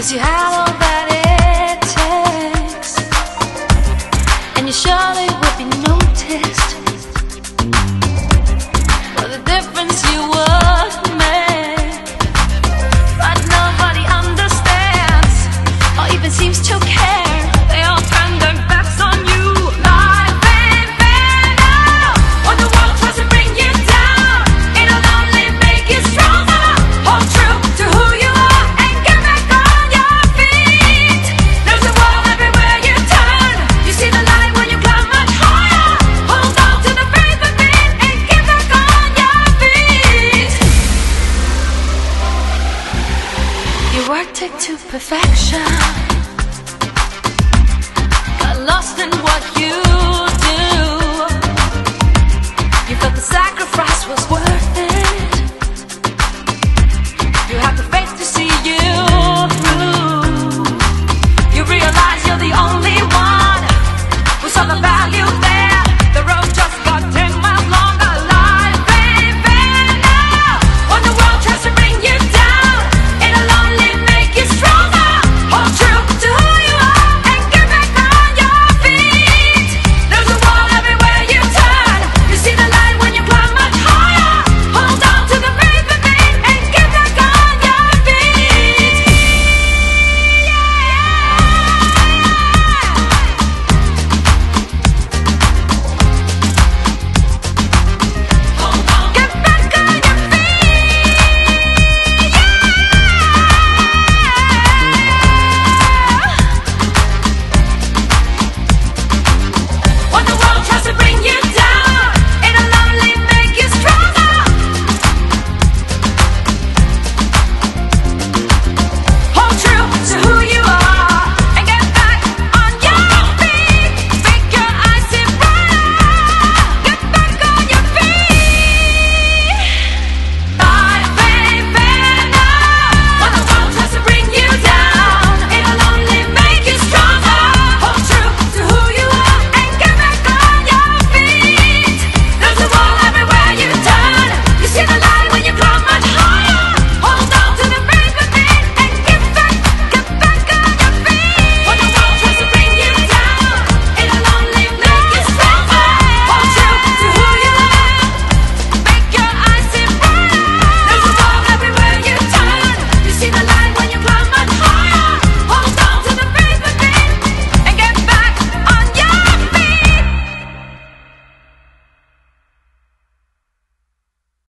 you had all that it takes, and you surely would be noticed for the difference you would make. But nobody understands or even seems to care. They all turn their backs on you. Life ain't fair now. When the world tries to bring you down, it'll only make you stronger. Hold true to who you are and get back on your feet. There's a world everywhere you turn. You see the light when you climb much higher. Hold on to the faith within and get back on your feet. You worked it to perfection, got lost in what you do. You felt the sacrifice was worth it.